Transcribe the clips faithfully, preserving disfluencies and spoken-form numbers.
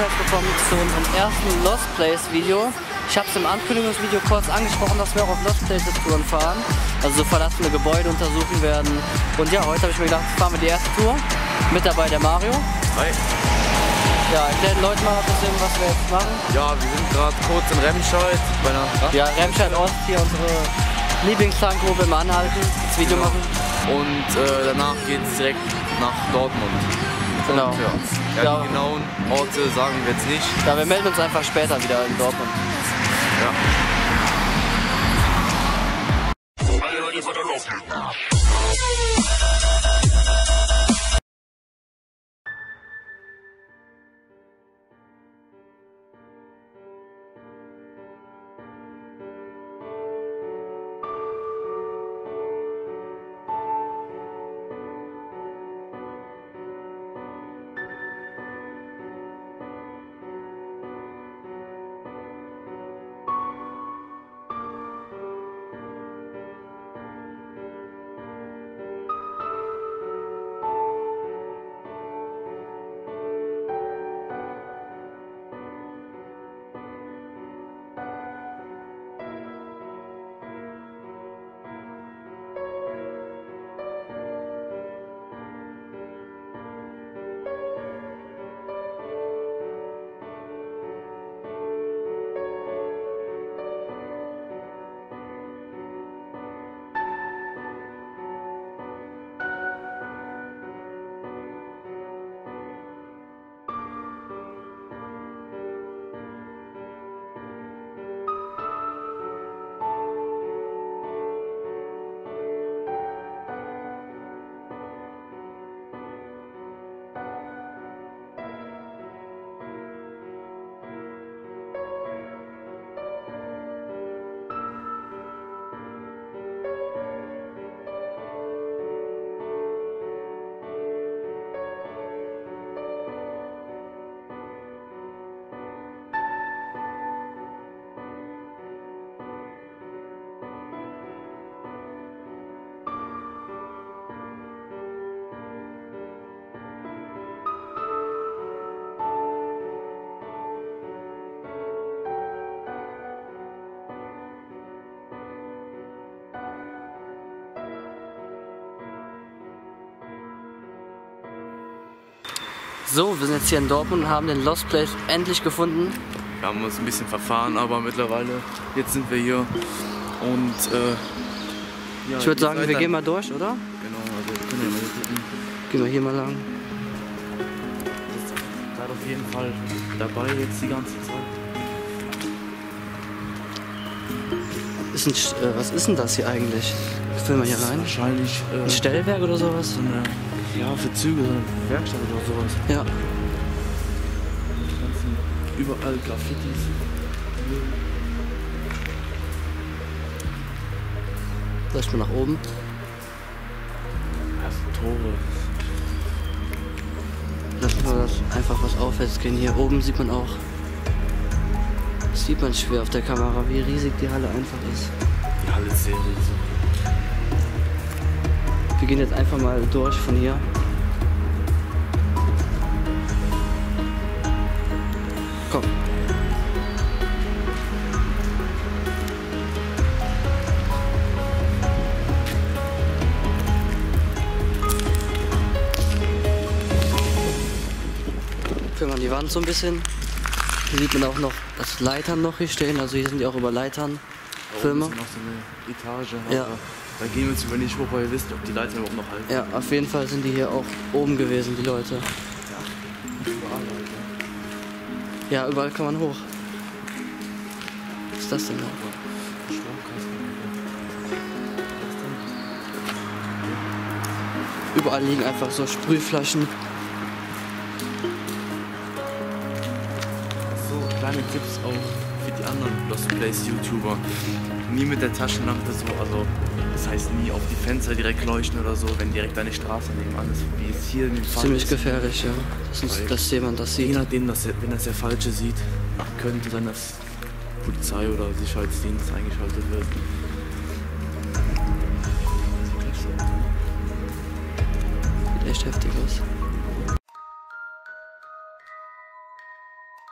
herzlich willkommen zu unserem ersten Lost Place Video. Ich habe es im Ankündigungsvideo kurz angesprochen, dass wir auch auf Lost Places Touren fahren, also so verlassene Gebäude untersuchen werden. Und ja, heute habe ich mir gedacht, fahren wir die erste Tour. Mit dabei der Mario. Hi. Ja, erklär den Leuten mal ein bisschen, was wir jetzt machen. Ja, wir sind gerade kurz in Remscheid bei einer Rast. Ja, Remscheid Ost, hier unsere Lieblingstankgrube im Anhalten, das Video Genau. machen. Und äh, danach geht es direkt nach Dortmund. Genau. Und, ja, ja, Ja. die genauen Orte sagen wir jetzt nicht. Ja, wir melden uns einfach später wieder in Dortmund. Ja. So, wir sind jetzt hier in Dortmund und haben den Lost Place endlich gefunden. Wir haben uns ein bisschen verfahren, aber mittlerweile, jetzt sind wir hier. Und äh, ja, Ich würde ihr sagen, seid wir dann- gehen mal durch, oder? Genau, also wir können ja mal hier gucken. Gehen wir hier mal lang. Das ist gerade auf jeden Fall dabei jetzt die ganze Zeit. Ist ein, St- äh, was ist denn das hier eigentlich? Filmen wir hier rein? Wahrscheinlich äh, Ein Stellwerk oder sowas? so eine, ja, für Züge, so eine Werkstatt oder sowas. Ja. Die ganzen, überall Graffitis. Vielleicht mal nach oben. Ja, so Tore. Lassen wir das einfach was aufwärts gehen. Hier oben sieht man auch, das sieht man schwer auf der Kamera, wie riesig die Halle einfach ist. Die Halle ist sehr riesig. Wir gehen jetzt einfach mal durch von hier. Komm. Filmen wir an die Wand so ein bisschen. Hier sieht man auch noch, dass Leitern noch hier stehen. Also hier sind die auch über Leitern. Filme. Da oben ist noch so eine Etage. Ja. Aber da gehen wir jetzt über nicht hoch, weil ihr wisst, ob die Leiter überhaupt noch halten. Ja, auf jeden Fall sind die hier auch oben gewesen, die Leute. Überall, Alter. Ja, überall kann man hoch. Was ist das denn da? Überall liegen einfach so Sprühflaschen. So, kleine Tipps auch für die anderen Lost Place YouTuber. Nie mit der Taschenlampe so, also das heißt nie auf die Fenster direkt leuchten oder so, wenn direkt eine Straße nebenan ist, wie es hier in dem Fall Ziemlich ist. gefährlich, ja. Das ist, Weil- dass jemand das Je sieht. nachdem, dass er, wenn das der Falsche sieht, könnte sein, dass Polizei oder Sicherheitsdienst eingeschaltet wird. Sieht echt heftig aus.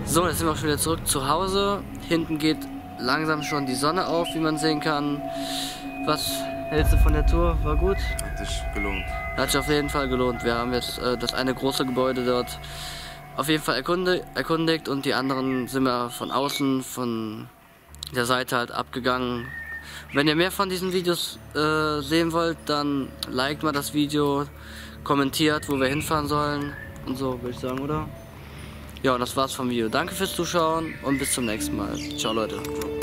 So, jetzt sind wir auch schon wieder zurück zu Hause. Hinten geht langsam schon die Sonne auf, wie man sehen kann. Was hältst du von der Tour? War gut? Hat sich gelohnt. Hat sich auf jeden Fall gelohnt. Wir haben jetzt äh, das eine große Gebäude dort auf jeden Fall erkunde, erkundigt und die anderen sind wir von außen, von der Seite halt abgegangen. Wenn ihr mehr von diesen Videos äh, sehen wollt, dann liked mal das Video, kommentiert, wo wir hinfahren sollen und so, würde ich sagen, oder? Ja, und das war's vom Video. Danke fürs Zuschauen und bis zum nächsten Mal. Ciao, Leute.